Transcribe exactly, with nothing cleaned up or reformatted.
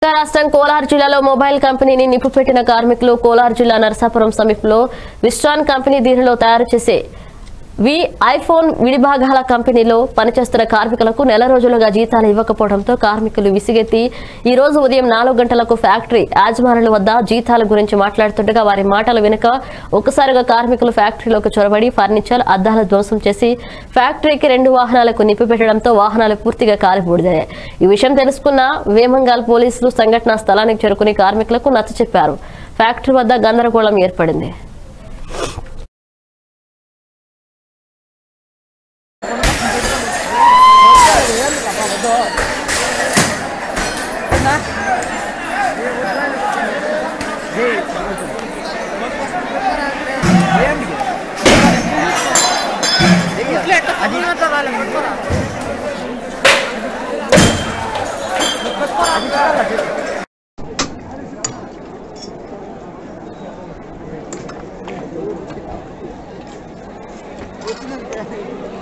రాష్ట్రం కోలార్ జిల్లాలో మొబైల్ కంపెనీని నిప్పుపెట్టిన కార్మికులు కోలార్ జిల్లా నరసాపురం సమీపంలో విస్ట్రాన్ కంపెనీ దీనిలో తయారు చేసే వి ఐఫోన్ విడిభాగాల కంపెనీలో పనిచేస్తున్న కార్మికులకు నెల రోజులుగా జీతాలు ఇవ్వకపోవడంతో కార్మికులు విసిగెత్తి ఈ రోజు ఉదయం నాలుగు గంటలకు ఫ్యాక్టరీ యాజమానుల వద్ద జీతాల గురించి మాట్లాడుతుండగా వారి మాటలు వినక ఒక్కసారిగా కార్మికులు ఫ్యాక్టరీలోకి చొరబడి ఫర్నిచర్ అద్దాల ధ్వంసం చేసి ఫ్యాక్టరీకి రెండు వాహనాలకు నిప్పు పెట్టడంతో వాహనాలు పూర్తిగా కాలిబూడిదయ్యాయి. ఈ విషయం తెలుసుకున్న వేమంగల్ పోలీసులు సంఘటనా స్థలానికి చేరుకుని కార్మికులకు నచ్చచెప్పారు. ఫ్యాక్టరీ వద్ద గందరగోళం ఏర్పడింది. What's